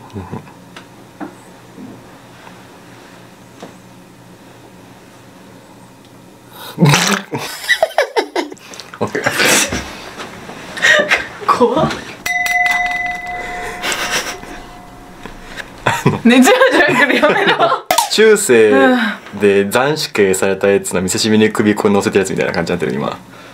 オッケー。 怖っ。ね、じゃあじゃあやめろ。 中世で斬首刑されたやつの見せしめに首こう乗せたやつみたいな感じになってる今。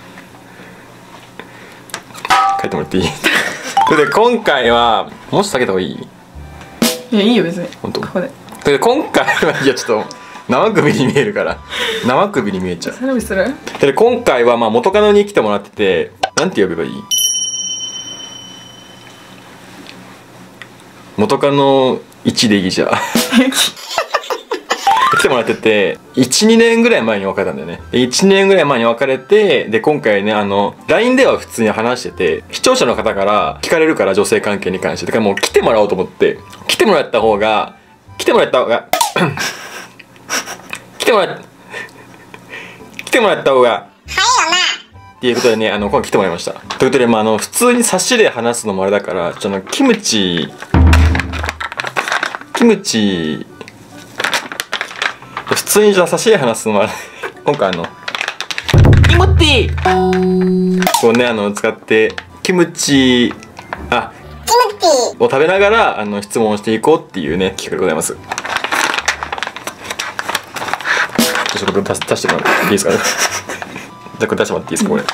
書いてもらっていい？それで今回はもし下げた方がいい？ いや、いいよ別に。 本当？ ここで。 それで今回はいやちょっと生首に見えるから生首に見えちゃう。 サービスする？ で今回はまあ元カノに来てもらってて、なんて呼べばいい？元カノ1でいいじゃん。来てもらってて 1,2 年ぐらい前に別れたんだよね。で1年ぐらい前に別れて、で今回ねLINE では普通に話してて、視聴者の方から聞かれるから、女性関係に関して。だからもう来てもらおうと思って、来てもらった方が来てもらった方がっていうことでね、今回来てもらいました。ということで、普通に差しで話すのもあれだから、ちょっとキムチ普通にじゃあ差しで話すのもあれ今回キムティこうね使ってキムチを食べながら質問をしていこうっていうね企画でございます。ちょっとこれ出してもらっていいですかね。じゃあこれ出してもらっていいですかこれ。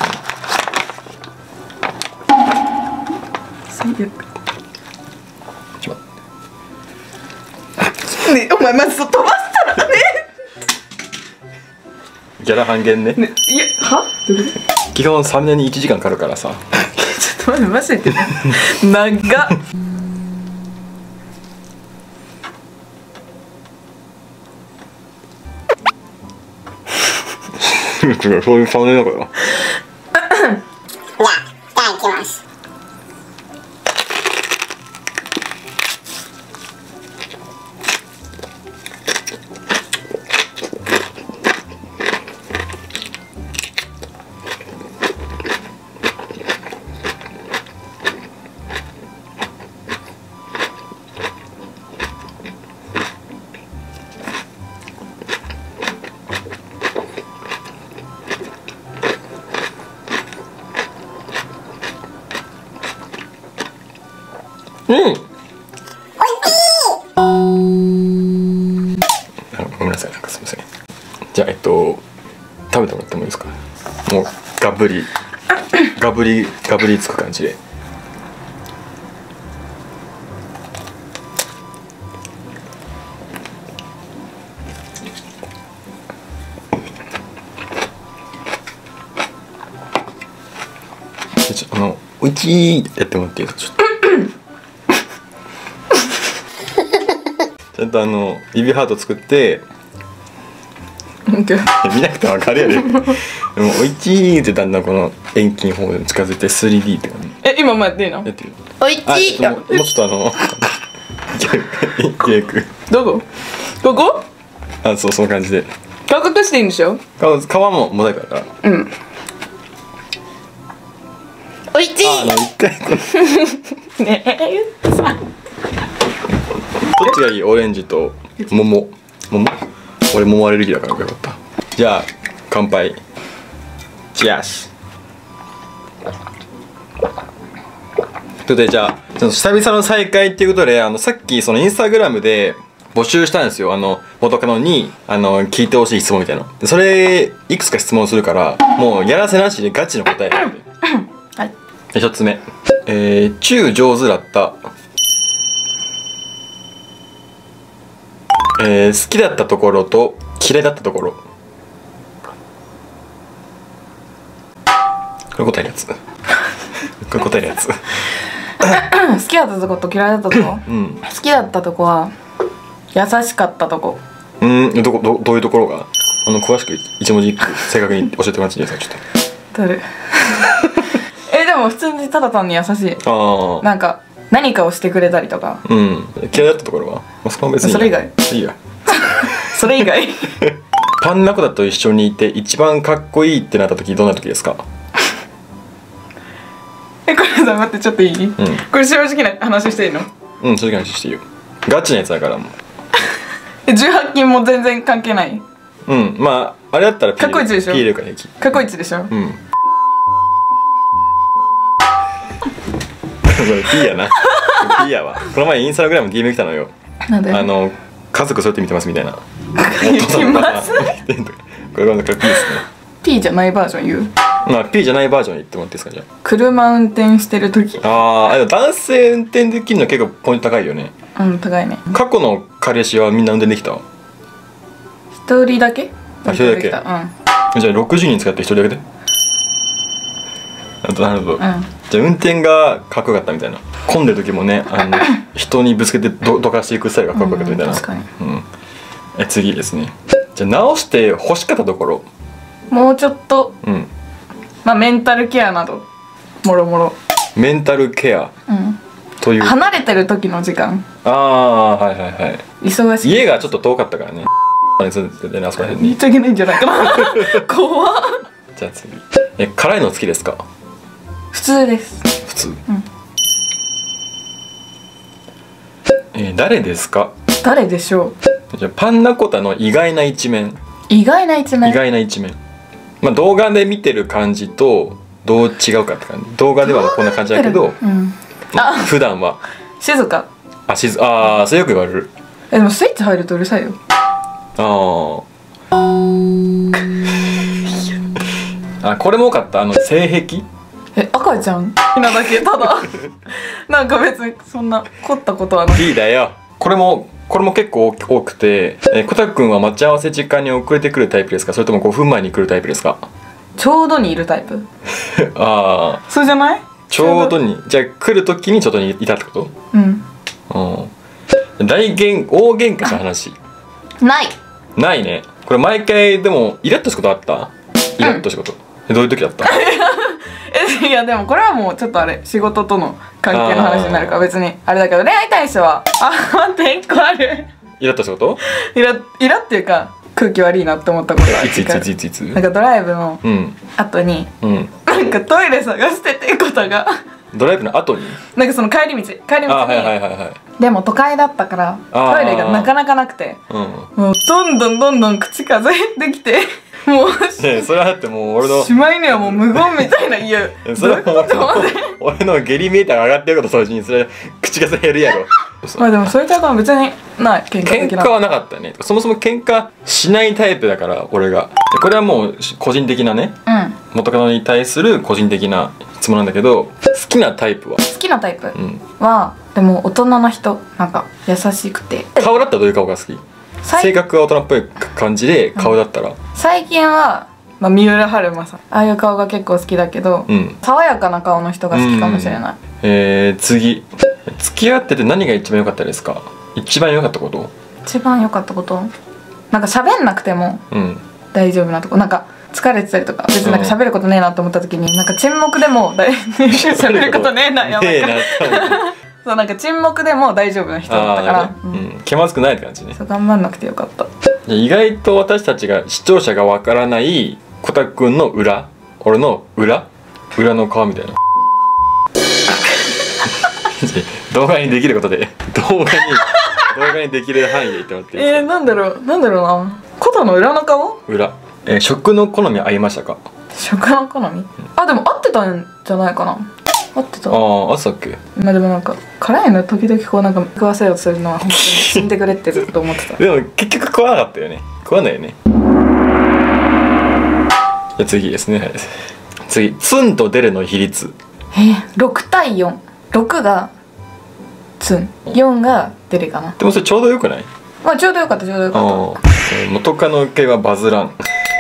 最悪。 ちょっと待ってね、お前まず飛ばしたらね。 ギャラ半減ね。 ね、いや、は？どういうこと？ 基本サムネに1時間かかるからさ。 ちょっと待って、マジで長っ。 そういうサムネだから。 じゃあ行きます。 うん。 おいしい。 ごめんなさい、なんかすみません。じゃあ食べてもらってもいいですか。もうがぶりつく感じで。ちょっとおいちいってやってもらっていいですか。ちょっとちゃんと指ハート作って見なくて分かるやで。でもおいちーってだんだんこの遠近法に近づいて 3D って感じ。 今もやっていいの？ やってる。 おいちー。 もうちょっとケーキどこ？ここ？ そうその感じで。 顔隠していいんでしょ？ 皮もモザイクだから。 うん。おいちー。 一回このねえ言ってさ。 どっちがいい？オレンジと桃。俺桃アレルギーだからよかった。じゃあ乾杯。チアース。ということで、じゃあ久々の再会っていうことで、さっきそのインスタグラムで募集したんですよ。元カノに聞いてほしい質問みたいな。でそれいくつか質問するから、もうやらせなしでガチの答え。 はい。 1つ目、チュー上手だった。好きだったところと嫌いだったところ。これ答えるやつ。これ答えるやつ。 好きだったとこと嫌いだったとこ？ うん。 好きだったとこは優しかったとこ。 どういうところが？詳しく一文字一句正確に教えてもらっていいですか、ちょっと。 誰？でも普通にただ単に優しい。 ああ。 なんか何かをしてくれたりとか。 うん。嫌いだったところは？そこは別にいい。 それ以外？ いいや。 それ以外？ パンナコダと一緒にいて一番かっこいいってなった時どんな時ですか？ これさ、待ってちょっといい？これ正直な話していいの？ うん、正直な話していいよ。 ガチなやつだからも 18金も全然関係ない。 う。うんまああれだったら P 過去一でしょ。 P 入れるから平気。 過去一でしょ。 うん。これ P やな。P やわ。この前インスタグラム DM 来たのよ。 なんで家族そうやって見てますみたいな。 言きますこれP ですね。 P じゃないバージョン言う。 まあ P じゃないバージョン言ってもらっていいですかじゃ車運転してる時。 あ。でも男性運転できるの結構ポイント高いよね。 うん高いね。 過去の彼氏はみんな運転できた？ 一人だけ。 あ、一人だけ。 うん。 じゃあ60人使って一人だけで。なるほど。じゃあ運転がかっこよかったみたいな。混んでる時もね人にぶつけてどかしていくスタイルがかっこよかったみたいな。 確かに。 次ですね。じゃあ直して欲しかったところ。 もうちょっとうんまあメンタルケアなどもろもろ。 メンタルケアという。 離れてる時の時間。 ああはいはいはい。 忙しい。 家がちょっと遠かったからね。住んでてねあそこら辺に。 言っちゃいけないんじゃないかな怖っ。 じゃあ次。辛いの好きですか？ 普通です。 普通。誰ですか？ 誰でしょう。 じゃあパンナコタの意外な一面。 意外な一面。 意外な一面。まあ動画で見てる感じとどう違うかって感じ。動画ではこんな感じだけど、普段は静か。 それよく言われる。 でもスイッチ入るとうるさいよ。 これも多かった。性癖。 赤ちゃんなだけただなんか別にそんな凝ったことはない。 いいだよ。これも結構多くて、コタくんは待ち合わせ時間に遅れてくるタイプですか、それとも5分前に来るタイプですか？ ちょうどにいるタイプそうじゃない？ ちょうどに、じゃあ来る時にちょっとにいたってこと？大喧嘩した話ないね。これ毎回でもイラッとしたことあった？イラッとしたこと、どういう時だった？ いやでもこれはもうちょっとあれ仕事との関係の話になるから別にあれだけど、恋愛対しては待って1個ある。 イラッとしたこと？ イラっていうか空気悪いなって思ったことがある。 いつなんかドライブの後になんかトイレ探しててことがドライブの後になんかその帰り道にでも都会だったからトイレがなかなかなくて、もうどんどん口数減ってきてもうそれはだってもう俺のしまいにはもう無言みたいな言うそれは俺の下痢メーターが上がってることと同時にそれ口数減るやろ。 まあでもそういうタイプは別にない。喧嘩はなかったね。そもそも喧嘩しないタイプだから俺が。これはもう個人的なね、元カノに対する個人的な質問なんだけど、好きなタイプははでも大人の人、なんか優しくて。 顔だったらどういう顔が好き？性格が大人っぽい感じで顔だったら、 最近は三浦春馬さん、ああいう顔が結構好きだけど、爽やかな顔の人が好きかもしれない。 次、付き合ってて何が一番良かったですか？一番良かったこと？ 一番良かったこと、なんか喋んなくても大丈夫なとこ。なんか疲れてたりとか別になんか喋ることねえなと思った時に、なんか沈黙でも喋ることねえな、やばいかそう、なんか沈黙でも大丈夫な人だったから気まずくないって感じね。 そう、頑張んなくてよかった。 意外と私たちが視聴者がわからないコタくんの裏、俺の裏の顔みたいな動画にできることで動画にできる範囲で言ってもらっていいですか？ なんだろうな、コタの裏の顔？ 裏、食の好み合いましたか？ 食の好み？でも合ってたんじゃないかな。合ってた。 合ってたっけ？ まあでもなんか辛いの時々こうなんか食わせようとするのは本当に死んでくれってずっと思ってたでも結局食わなかったよね。食わないよね。じゃあ次ですね。次、ツンとデレの比率。 6対4。6がツン、4がデレかな。 でもそれちょうどよくない？ まあちょうどよかった。 元カノ系はバズらん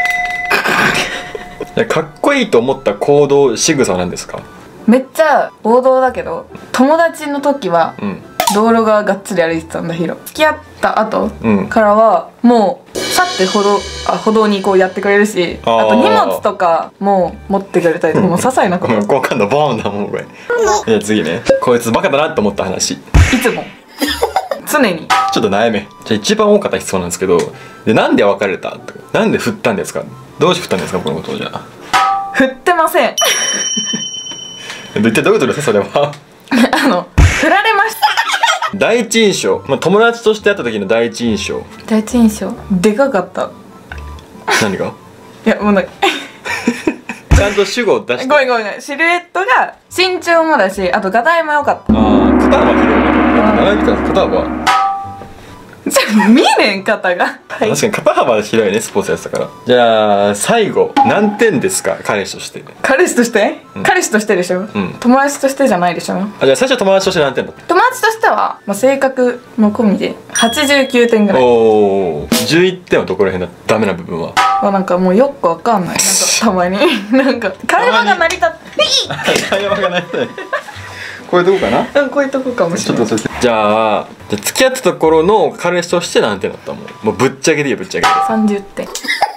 かっこいいと思った行動仕草は何ですか？ めっちゃ王道だけど、友達の時は道路側がっつり歩いてたんだ。付き合った後からはもうさって歩道にこうやってくれるし、あと荷物とかも持ってくれたりとか、もう些細なこと好感度ボーンだもんこれじゃあ次ね、こいつバカだなって思った話。 いつも常にちょっと悩め。じゃあ一番多かった質問なんですけど、でなんで別れたとか、なんで振ったんですか、どうして振ったんですか、このことを。じゃあ振ってません一体どういうことですかそれは振られました第一印象、まあ、友達として会った時の第一印象。 第一印象でかかった。 何が？ いやもうなんかちゃんと主語を出して。 ごめんごめんごめん。シルエットが身長もだし、あとガタイも良かった。 ああ、肩幅広いね。肩幅見ねん肩が。 確かに肩幅広いね、スポーツやってたから。じゃあ最後何点ですか、彼氏として。 彼氏として、彼氏としてでしょ、友達としてじゃないでしょ。 あ、じゃあ最初友達として何点だった？ 友達としては、まあ、性格も込みで89点ぐらい。 おお、11点はどこら辺だ？ダメな部分は。 なんかもうよくわかんない。なんかたまになんか会話が成り立って会話が成り立ってこういうとこかな。 こういうとこかもしれない。 じゃあ付き合ってた頃の彼氏として何点だった？もうぶっちゃけでいいよ、ぶっちゃけで。 30点。